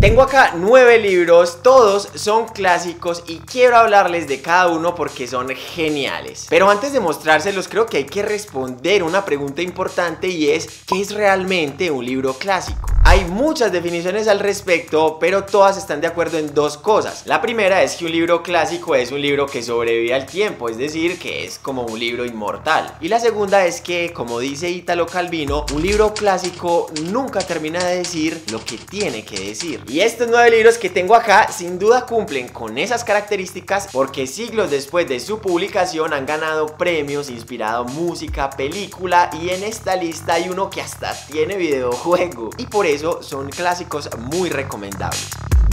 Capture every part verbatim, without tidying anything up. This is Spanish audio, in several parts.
Tengo acá nueve libros, todos son clásicos y quiero hablarles de cada uno porque son geniales. Pero antes de mostrárselos creo que hay que responder una pregunta importante y es ¿qué es realmente un libro clásico? Hay muchas definiciones al respecto, pero todas están de acuerdo en dos cosas. La primera es que un libro clásico es un libro que sobrevive al tiempo, es decir, que es como un libro inmortal. Y la segunda es que, como dice Italo Calvino, un libro clásico nunca termina de decir lo que tiene que decir. Y estos nueve libros que tengo acá sin duda cumplen con esas características porque siglos después de su publicación han ganado premios, inspirado música, película y en esta lista hay uno que hasta tiene videojuego. Y por eso son clásicos muy recomendables.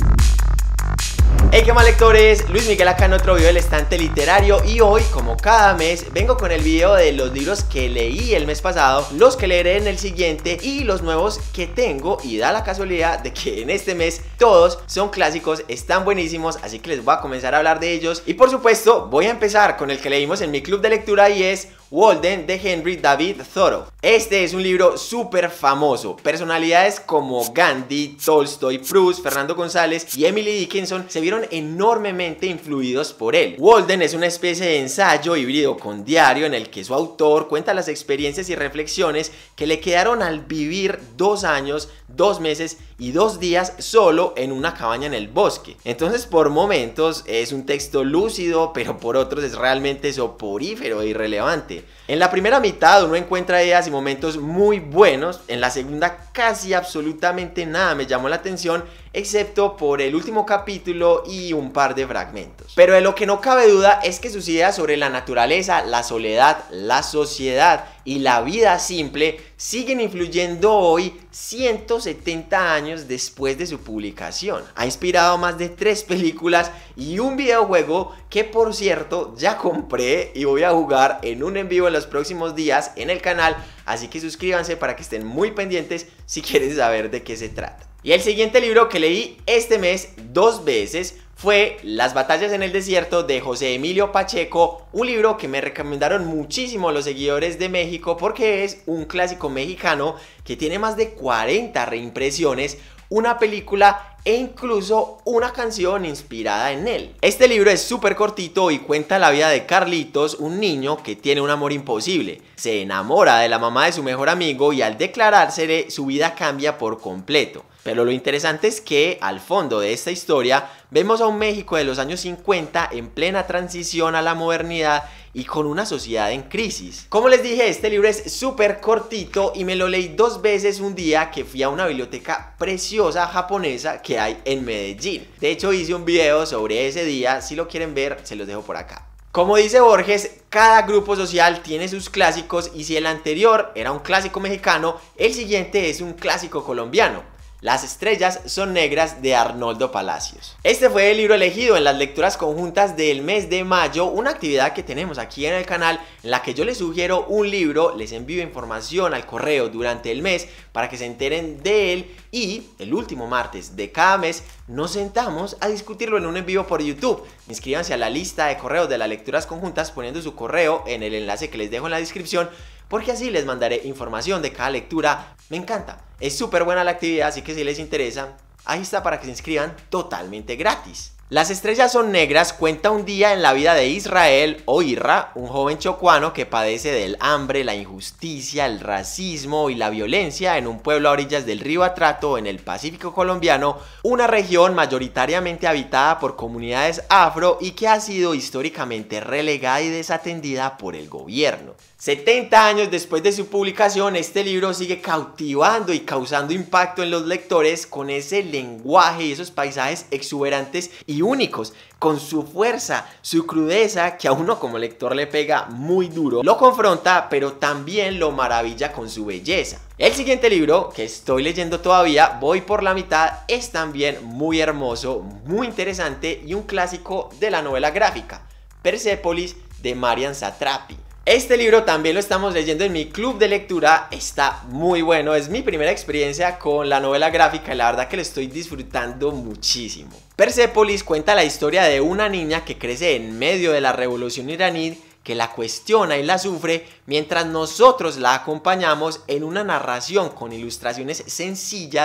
Hey, ¿qué más, lectores? Luis Miguel acá en otro video del Estante Literario y hoy, como cada mes, vengo con el video de los libros que leí el mes pasado, los que leeré en el siguiente y los nuevos que tengo, y da la casualidad de que en este mes todos son clásicos, están buenísimos, así que les voy a comenzar a hablar de ellos. Y por supuesto voy a empezar con el que leímos en mi club de lectura y es Walden de Henry David Thoreau. Este es un libro súper famoso. Personalidades como Gandhi, Tolstoy, Proust, Fernando González y Emily Dickinson se vieron enormemente influidos por él. Walden es una especie de ensayo híbrido con diario en el que su autor cuenta las experiencias y reflexiones que le quedaron al vivir dos años, dos meses y dos días solo en una cabaña en el bosque. Entonces, por momentos es un texto lúcido, pero por otros es realmente soporífero e irrelevante. En la primera mitad uno encuentra ideas y momentos muy buenos, en la segunda casi absolutamente nada me llamó la atención, excepto por el último capítulo y un par de fragmentos. Pero de lo que no cabe duda es que sus ideas sobre la naturaleza, la soledad, la sociedad y la vida simple siguen influyendo hoy ciento setenta años después de su publicación. Ha inspirado más de tres películas y un videojuego que, por cierto, ya compré y voy a jugar en un en vivo en los próximos días en el canal, así que suscríbanse para que estén muy pendientes si quieren saber de qué se trata. Y el siguiente libro que leí este mes dos veces fue Las batallas en el desierto de José Emilio Pacheco, un libro que me recomendaron muchísimo los seguidores de México porque es un clásico mexicano que tiene más de cuarenta reimpresiones, una película e incluso una canción inspirada en él. Este libro es súper cortito y cuenta la vida de Carlitos, un niño que tiene un amor imposible. Se enamora de la mamá de su mejor amigo y al declarársele su vida cambia por completo. Pero lo interesante es que al fondo de esta historia vemos a un México de los años cincuenta en plena transición a la modernidad y con una sociedad en crisis. Como les dije, este libro es súper cortito y me lo leí dos veces un día que fui a una biblioteca preciosa japonesa que hay en Medellín. De hecho hice un video sobre ese día, si lo quieren ver se los dejo por acá. Como dice Borges, cada grupo social tiene sus clásicos y si el anterior era un clásico mexicano, el siguiente es un clásico colombiano. Las estrellas son negras de Arnoldo Palacios. Este fue el libro elegido en las lecturas conjuntas del mes de mayo, una actividad que tenemos aquí en el canal en la que yo les sugiero un libro, les envío información al correo durante el mes para que se enteren de él y el último martes de cada mes nos sentamos a discutirlo en un en vivo por YouTube. Inscríbanse a la lista de correos de las lecturas conjuntas poniendo su correo en el enlace que les dejo en la descripción porque así les mandaré información de cada lectura. Me encanta, es súper buena la actividad, así que si les interesa, ahí está para que se inscriban totalmente gratis. Las estrellas son negras cuenta un día en la vida de Israel o Irra, un joven chocuano que padece del hambre, la injusticia, el racismo y la violencia en un pueblo a orillas del río Atrato en el Pacífico colombiano, una región mayoritariamente habitada por comunidades afro y que ha sido históricamente relegada y desatendida por el gobierno. setenta años después de su publicación, este libro sigue cautivando y causando impacto en los lectores con ese lenguaje y esos paisajes exuberantes y únicos, con su fuerza, su crudeza que a uno como lector le pega muy duro, lo confronta pero también lo maravilla con su belleza. El siguiente libro que estoy leyendo todavía, voy por la mitad, es también muy hermoso, muy interesante y un clásico de la novela gráfica, Persépolis de Marian Satrapi. Este libro también lo estamos leyendo en mi club de lectura, está muy bueno, es mi primera experiencia con la novela gráfica y la verdad que lo estoy disfrutando muchísimo. Persépolis cuenta la historia de una niña que crece en medio de la revolución iraní, que la cuestiona y la sufre, mientras nosotros la acompañamos en una narración con ilustraciones sencillas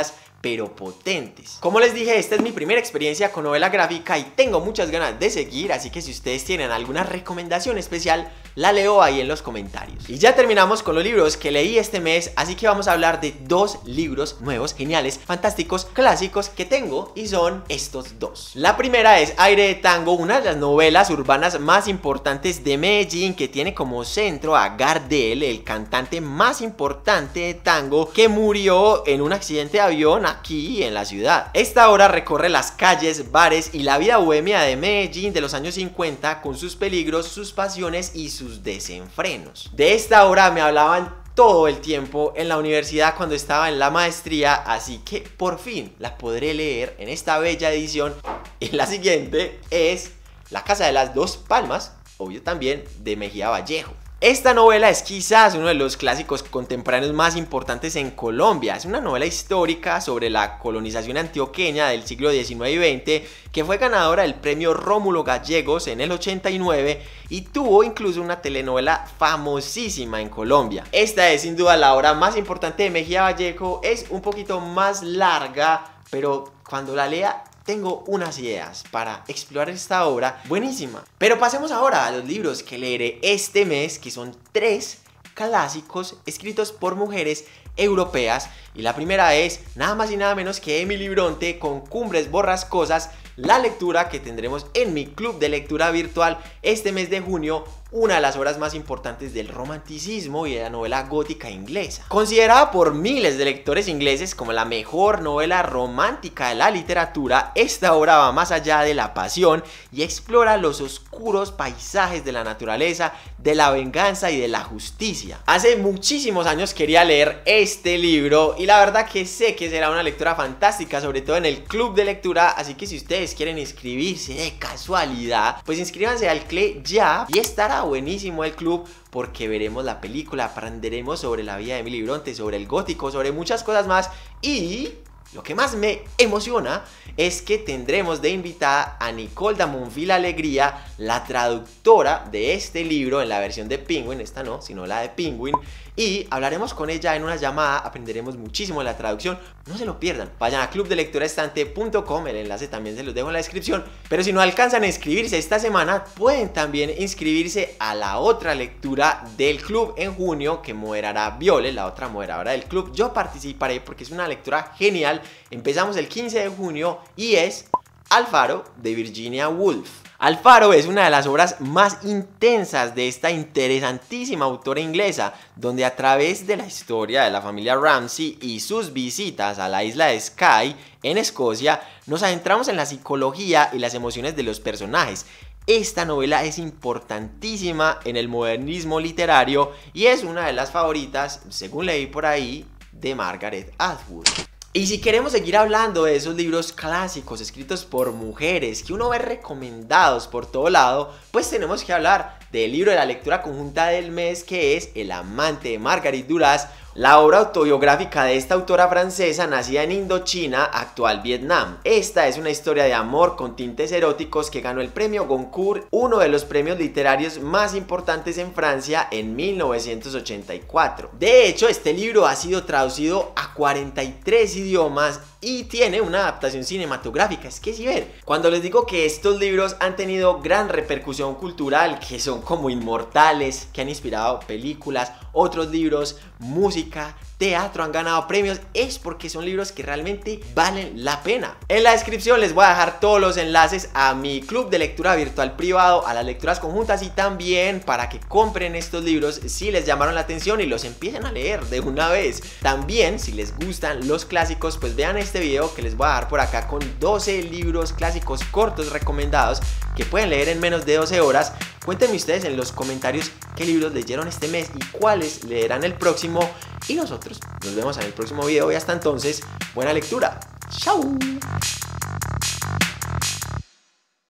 pero potentes. Como les dije, esta es mi primera experiencia con novela gráfica y tengo muchas ganas de seguir, así que si ustedes tienen alguna recomendación especial, la leo ahí en los comentarios. Y ya terminamos con los libros que leí este mes, así que vamos a hablar de dos libros nuevos, geniales, fantásticos, clásicos que tengo, y son estos dos. La primera es Aire de Tango, una de las novelas urbanas más importantes de Medellín, que tiene como centro a Gardel, el cantante más importante de tango que murió en un accidente de avión aquí en la ciudad. Esta obra recorre las calles, bares y la vida bohemia de Medellín de los años cincuenta, con sus peligros, sus pasiones y sus desenfrenos. De esta obra me hablaban todo el tiempo en la universidad cuando estaba en la maestría, así que por fin la podré leer en esta bella edición. Y la siguiente es La Casa de las Dos Palmas, obvio también de Mejía Vallejo. Esta novela es quizás uno de los clásicos contemporáneos más importantes en Colombia. Es una novela histórica sobre la colonización antioqueña del siglo diecinueve y veinte, que fue ganadora del premio Rómulo Gallegos en el ochenta y nueve y tuvo incluso una telenovela famosísima en Colombia. Esta es sin duda la obra más importante de Mejía Vallejo. Es un poquito más larga, pero cuando la lea tengo unas ideas para explorar esta obra buenísima. Pero pasemos ahora a los libros que leeré este mes, que son tres clásicos escritos por mujeres europeas. Y la primera es nada más y nada menos que Emily Bronte con Cumbres Borrascosas, la lectura que tendremos en mi club de lectura virtual este mes de junio, una de las obras más importantes del romanticismo y de la novela gótica inglesa. Considerada por miles de lectores ingleses como la mejor novela romántica de la literatura, esta obra va más allá de la pasión y explora los oscuros paisajes de la naturaleza, de la venganza y de la justicia. Hace muchísimos años quería leer este libro y la verdad que sé que será una lectura fantástica, sobre todo en el club de lectura, así que si ustedes quieren inscribirse de casualidad, pues inscríbanse al C L E ya y estará buenísimo el club, porque veremos la película, aprenderemos sobre la vida de Emily Bronte, sobre el gótico, sobre muchas cosas más. Y lo que más me emociona es que tendremos de invitada a Nicole Damonville Alegría, la traductora de este libro en la versión de Penguin, esta no, sino la de Penguin, y hablaremos con ella en una llamada, aprenderemos muchísimo de la traducción, no se lo pierdan. Vayan a club de lectura estante punto com, el enlace también se los dejo en la descripción, pero si no alcanzan a inscribirse esta semana, pueden también inscribirse a la otra lectura del club en junio que moderará Viole, la otra moderadora del club. Yo participaré porque es una lectura genial. Empezamos el quince de junio y es Alfaro de Virginia Woolf. Alfaro es una de las obras más intensas de esta interesantísima autora inglesa, donde a través de la historia de la familia Ramsay y sus visitas a la isla de Skye en Escocia, nos adentramos en la psicología y las emociones de los personajes. Esta novela es importantísima en el modernismo literario y es una de las favoritas, según leí por ahí, de Margaret Atwood. Y si queremos seguir hablando de esos libros clásicos escritos por mujeres que uno ve recomendados por todo lado, pues tenemos que hablar del libro de la lectura conjunta del mes, que es El amante de Marguerite Duras, la obra autobiográfica de esta autora francesa nacida en Indochina, actual Vietnam. Esta es una historia de amor con tintes eróticos que ganó el premio Goncourt, uno de los premios literarios más importantes en Francia, en mil novecientos ochenta y cuatro. De hecho, este libro ha sido traducido a cuarenta y tres idiomas y tiene una adaptación cinematográfica. Es que si ven, cuando les digo que estos libros han tenido gran repercusión cultural, que son como inmortales, que han inspirado películas, otros libros, música, teatro, han ganado premios, es porque son libros que realmente valen la pena. En la descripción les voy a dejar todos los enlaces a mi club de lectura virtual privado, a las lecturas conjuntas y también para que compren estos libros si les llamaron la atención y los empiecen a leer de una vez. También, si les gustan los clásicos, pues vean este video que les voy a dar por acá con doce libros clásicos cortos recomendados que pueden leer en menos de doce horas. Cuéntenme ustedes en los comentarios qué libros leyeron este mes y cuáles leerán el próximo. Y nosotros nos vemos en el próximo video y hasta entonces, buena lectura. ¡Chao!